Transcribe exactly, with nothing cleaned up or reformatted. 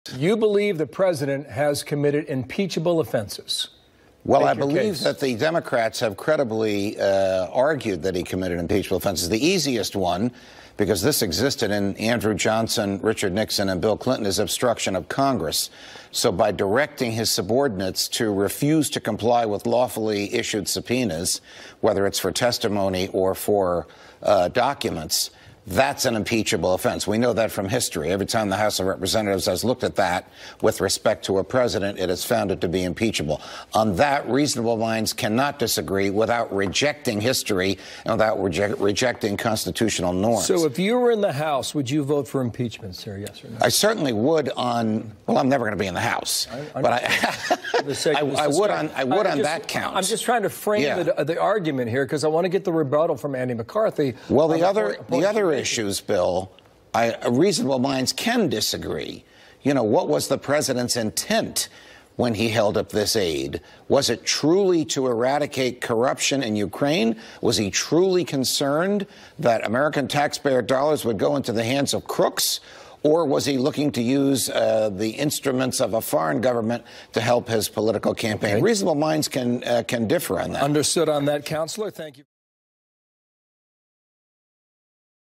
You believe the president has committed impeachable offenses. Well, Make I your believe case. that the Democrats have credibly uh, argued that he committed impeachable offenses. The easiest one, because this existed in Andrew Johnson, Richard Nixon, and Bill Clinton, is obstruction of Congress. So by directing his subordinates to refuse to comply with lawfully issued subpoenas, whether it's for testimony or for uh, documents, that's an impeachable offense. We know that from history. Every time the House of Representatives has looked at that with respect to a president, it has found it to be impeachable. On that, reasonable minds cannot disagree without rejecting history and without reje rejecting constitutional norms. So if you were in the House, would you vote for impeachment, sir? Yes or no? I certainly would on, well, I'm never going to be in the House, I, I, but I, I, I would on, I would I on just, that count. I'm just trying to frame yeah. the, the argument here because I want to get the rebuttal from Andy McCarthy. Well, the other, the other issues, Bill, I, reasonable minds can disagree. You know, what was the president's intent when he held up this aid? Was it truly to eradicate corruption in Ukraine? Was he truly concerned that American taxpayer dollars would go into the hands of crooks? Or was he looking to use uh, the instruments of a foreign government to help his political campaign? Okay. Reasonable minds can, uh, can differ on that. Understood on that, Counselor. Thank you.